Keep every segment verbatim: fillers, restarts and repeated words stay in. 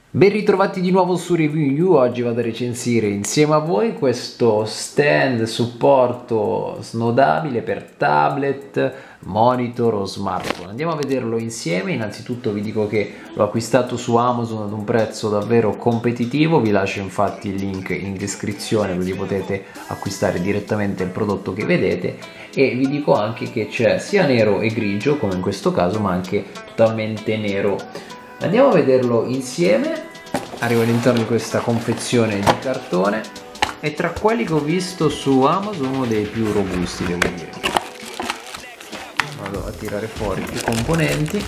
Ben ritrovati di nuovo su Review You. Oggi vado a recensire insieme a voi questo stand supporto snodabile per tablet, monitor o smartphone. Andiamo a vederlo insieme. Innanzitutto vi dico che l'ho acquistato su Amazon ad un prezzo davvero competitivo, vi lascio infatti il link in descrizione così potete acquistare direttamente il prodotto che vedete, e vi dico anche che c'è sia nero e grigio come in questo caso, ma anche totalmente nero. Andiamo a vederlo insieme. Arrivo all'interno di questa confezione di cartone e tra quelli che ho visto su Amazon uno dei più robusti, devo dire. Vado a tirare fuori i componenti.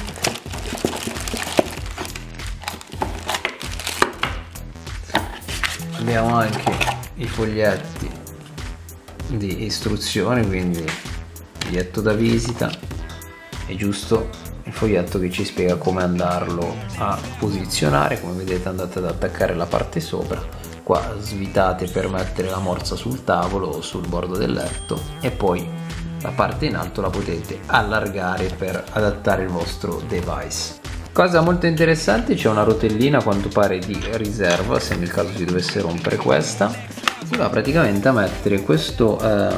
Abbiamo anche i foglietti di istruzione, quindi biglietto da visita, è giusto il foglietto che ci spiega come andarlo a posizionare. Come vedete andate ad attaccare la parte sopra, qua svitate per mettere la morsa sul tavolo o sul bordo del letto, e poi la parte in alto la potete allargare per adattare il vostro device. Cosa molto interessante, c'è una rotellina a quanto pare di riserva se nel caso si dovesse rompere questa. Si va praticamente a mettere questo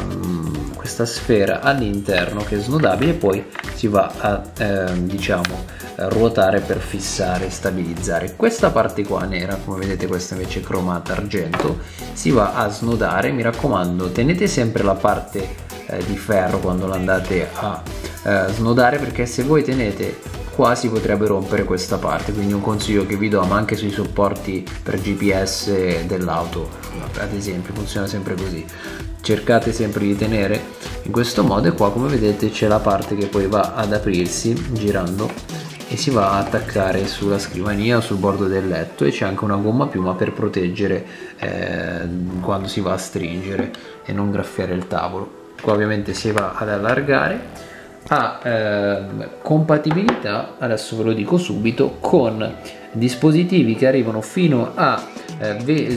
um, questa sfera all'interno che è snodabile, e poi si va a eh, diciamo ruotare per fissare e stabilizzare. Questa parte qua nera, come vedete, questa invece è cromata argento, si va a snodare. Mi raccomando, tenete sempre la parte eh, di ferro quando l'andate a eh, snodare, perché se voi tenete qua si potrebbe rompere questa parte. Quindi un consiglio che vi do, ma anche sui supporti per G P S dell'auto ad esempio funziona sempre così, cercate sempre di tenere in questo modo, e qua come vedete c'è la parte che poi va ad aprirsi girando e si va a attaccare sulla scrivania o sul bordo del letto, e c'è anche una gomma piuma per proteggere eh, quando si va a stringere e non graffiare il tavolo. Qua ovviamente si va ad allargare. Ha eh, compatibilità, adesso ve lo dico subito, con dispositivi che arrivano fino a eh,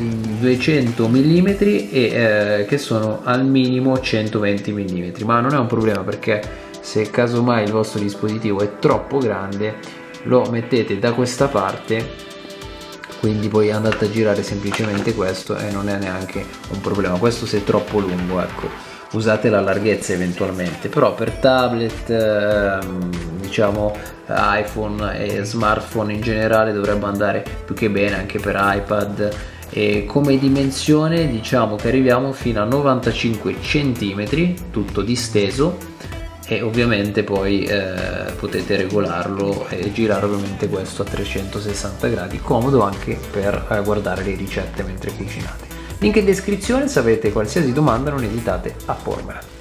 duecento millimetri e eh, che sono al minimo centoventi millimetri, ma non è un problema, perché se casomai il vostro dispositivo è troppo grande lo mettete da questa parte, quindi poi andate a girare semplicemente questo e non è neanche un problema. Questo se è troppo lungo, ecco, usate la larghezza eventualmente, però per tablet, ehm, diciamo iPhone e smartphone in generale dovrebbe andare più che bene, anche per iPad. E come dimensione diciamo che arriviamo fino a novantacinque centimetri, tutto disteso, e ovviamente poi eh, potete regolarlo e girare ovviamente questo a trecentosessanta gradi, comodo anche per eh, guardare le ricette mentre cucinate. Link in descrizione. Se avete qualsiasi domanda non esitate a pormela.